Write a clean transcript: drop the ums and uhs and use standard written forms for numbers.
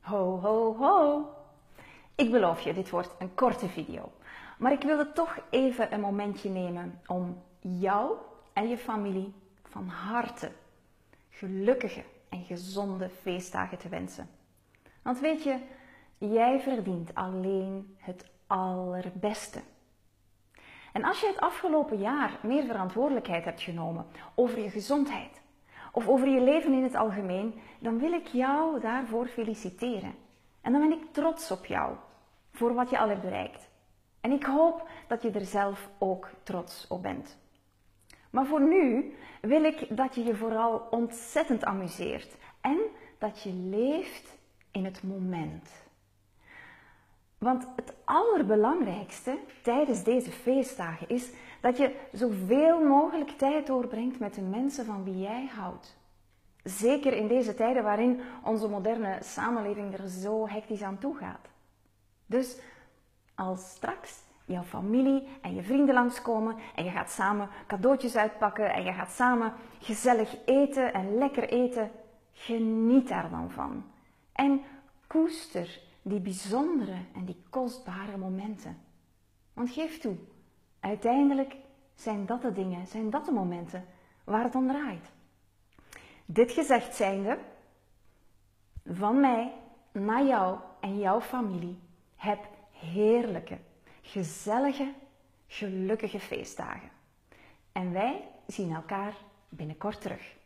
Ho, ho, ho! Ik beloof je, dit wordt een korte video. Maar ik wilde toch even een momentje nemen om jou en je familie van harte gelukkige en gezonde feestdagen te wensen. Want weet je, jij verdient alleen het allerbeste. En als je het afgelopen jaar meer verantwoordelijkheid hebt genomen over je gezondheid of over je leven in het algemeen, dan wil ik jou daarvoor feliciteren. En dan ben ik trots op jou voor wat je al hebt bereikt. En ik hoop dat je er zelf ook trots op bent. Maar voor nu wil ik dat je je vooral ontzettend amuseert en dat je leeft in het moment. Want het allerbelangrijkste tijdens deze feestdagen is dat je zoveel mogelijk tijd doorbrengt met de mensen van wie jij houdt. Zeker in deze tijden waarin onze moderne samenleving er zo hectisch aan toe gaat. Dus als straks jouw familie en je vrienden langskomen en je gaat samen cadeautjes uitpakken en je gaat samen gezellig eten en lekker eten, geniet daar dan van. En koester die bijzondere en die kostbare momenten. Want geef toe, uiteindelijk zijn dat de dingen, zijn dat de momenten waar het om draait. Dit gezegd zijnde, van mij naar jou en jouw familie, heb heerlijke, gezellige, gelukkige feestdagen. En wij zien elkaar binnenkort terug.